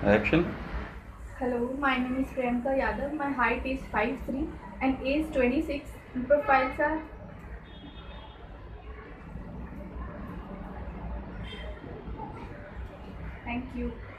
Action. Hello, my name is Priyanka Yadav. My height is 5'3" and age 26. Profiles are thank you.